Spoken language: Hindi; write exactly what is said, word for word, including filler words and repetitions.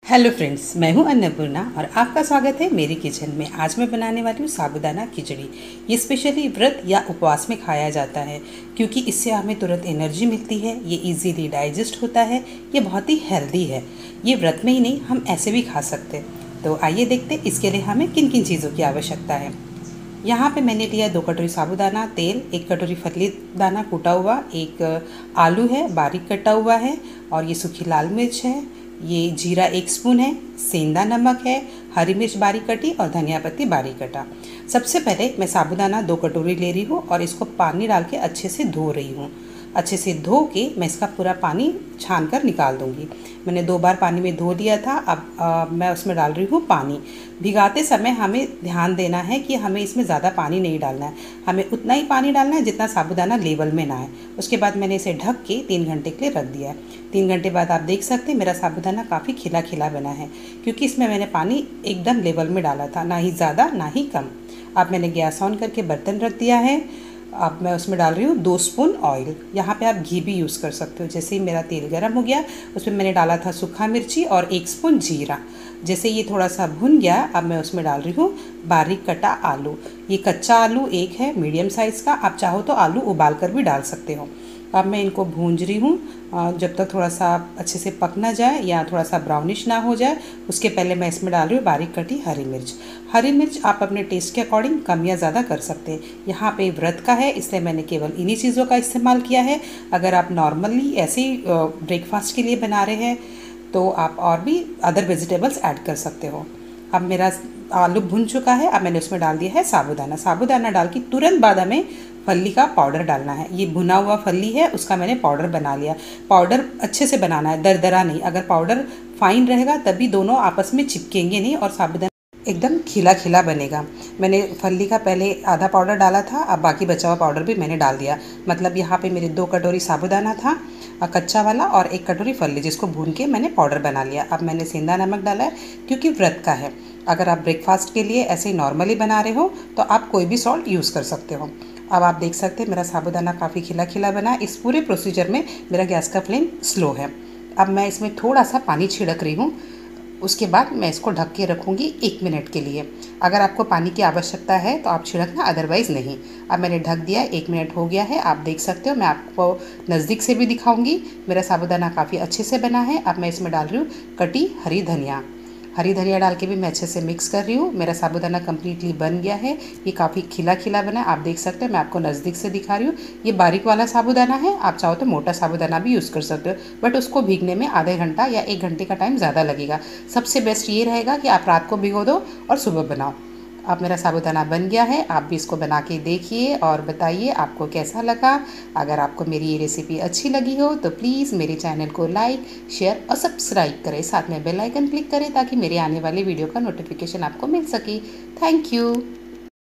हेलो फ्रेंड्स, मैं हूं अन्नपूर्णा और आपका स्वागत है मेरी किचन में। आज मैं बनाने वाली हूं साबूदाना खिचड़ी। ये स्पेशली व्रत या उपवास में खाया जाता है क्योंकि इससे हमें तुरंत एनर्जी मिलती है। ये इजीली डाइजेस्ट होता है। ये बहुत ही हेल्दी है। ये व्रत में ही नहीं, हम ऐसे भी खा सकते। तो आइए देखते इसके लिए हमें किन किन चीज़ों की आवश्यकता है। यहाँ पे मैंने लिया दो कटोरी साबूदाना तेल, एक कटोरी फली दाना कूटा हुआ, एक आलू है बारीक कटा हुआ है, और ये सूखी लाल मिर्च है, ये जीरा एक स्पून है, सेंधा नमक है, हरी मिर्च बारीक कटी और धनिया पत्ती बारीक कटा। सबसे पहले मैं साबूदाना दो कटोरी ले रही हूँ और इसको पानी डाल के अच्छे से धो रही हूँ। अच्छे से धो के मैं इसका पूरा पानी छान कर निकाल दूँगी। मैंने दो बार पानी में धो लिया था। अब आ, मैं उसमें डाल रही हूँ पानी। भिगाते समय हमें ध्यान देना है कि हमें इसमें ज़्यादा पानी नहीं डालना है। हमें उतना ही पानी डालना है जितना साबूदाना लेवल में ना आए। उसके बाद मैंने इसे ढक के तीन घंटे के लिए रख दिया है। तीन घंटे बाद आप देख सकते हैं मेरा साबूदाना काफ़ी खिला खिला बना है क्योंकि इसमें मैंने पानी एकदम लेवल में डाला था, ना ही ज़्यादा ना ही कम। अब मैंने गैस ऑन करके बर्तन रख दिया है। अब मैं उसमें डाल रही हूँ दो स्पून ऑयल। यहाँ पे आप घी भी यूज़ कर सकते हो। जैसे ही मेरा तेल गर्म हो गया उसमें मैंने डाला था सूखा मिर्ची और एक स्पून जीरा। जैसे ये थोड़ा सा भुन गया अब मैं उसमें डाल रही हूँ बारीक कटा आलू। ये कच्चा आलू एक है मीडियम साइज़ का, आप चाहो तो आलू उबाल कर भी डाल सकते हो। अब मैं इनको भूंज रही हूँ जब तक थोड़ा सा अच्छे से पक ना जाए या थोड़ा सा ब्राउनिश ना हो जाए। उसके पहले मैं इसमें डाल रही हूँ बारीक कटी हरी मिर्च। हरी मिर्च आप अपने टेस्ट के अकॉर्डिंग कम या ज़्यादा कर सकते हैं। यहाँ पे व्रत का है इसलिए मैंने केवल इन्हीं चीज़ों का इस्तेमाल किया है। अगर आप नॉर्मली ऐसे ही ब्रेकफास्ट के लिए बना रहे हैं तो आप और भी अदर वेजिटेबल्स ऐड कर सकते हो। अब मेरा आलू भुन चुका है। अब मैंने उसमें डाल दिया है साबूदाना। साबूदाना डाल के तुरंत बाद हमें फली का पाउडर डालना है। ये भुना हुआ फली है, उसका मैंने पाउडर बना लिया। पाउडर अच्छे से बनाना है, दरदरा नहीं। अगर पाउडर फाइन रहेगा तभी दोनों आपस में चिपकेंगे नहीं और साबूदाना एकदम खिला खिला बनेगा। मैंने फली का पहले आधा पाउडर डाला था, अब बाकी बचा हुआ पाउडर भी मैंने डाल दिया। मतलब यहाँ पे मेरे दो कटोरी साबूदाना था कच्चा वाला और एक कटोरी फली जिसको भून के मैंने पाउडर बना लिया। अब मैंने सेंधा नमक डाला है क्योंकि व्रत का है। अगर आप ब्रेकफास्ट के लिए ऐसे ही नॉर्मली बना रहे हो तो आप कोई भी सॉल्ट यूज़ कर सकते हो। अब आप देख सकते हैं मेरा साबूदाना काफ़ी खिला खिला बना। इस पूरे प्रोसीजर में मेरा गैस का फ्लेम स्लो है। अब मैं इसमें थोड़ा सा पानी छिड़क रही हूँ। उसके बाद मैं इसको ढक के रखूँगी एक मिनट के लिए। अगर आपको पानी की आवश्यकता है तो आप छिड़कना, अदरवाइज़ नहीं। अब मैंने ढक दिया, एक मिनट हो गया है। आप देख सकते हो, मैं आपको नज़दीक से भी दिखाऊंगी। मेरा साबूदाना काफ़ी अच्छे से बना है। अब मैं इसमें डाल रही हूँ कटी हरी धनिया। हरी धनिया डाल के भी मैं अच्छे से मिक्स कर रही हूँ। मेरा साबूदाना कम्प्लीटली बन गया है। ये काफ़ी खिला खिला बना है, आप देख सकते हैं। मैं आपको नज़दीक से दिखा रही हूँ। ये बारीक वाला साबूदाना है, आप चाहो तो मोटा साबूदाना भी यूज़ कर सकते हो, बट उसको भीगने में आधे घंटा या एक घंटे का टाइम ज़्यादा लगेगा। सबसे बेस्ट ये रहेगा कि आप रात को भिगो दो और सुबह बनाओ। अब मेरा साबूदाना बन गया है। आप भी इसको बना के देखिए और बताइए आपको कैसा लगा। अगर आपको मेरी ये रेसिपी अच्छी लगी हो तो प्लीज़ मेरे चैनल को लाइक, शेयर और सब्सक्राइब करें। साथ में बेल आइकन क्लिक करें ताकि मेरे आने वाले वीडियो का नोटिफिकेशन आपको मिल सके। Thank you.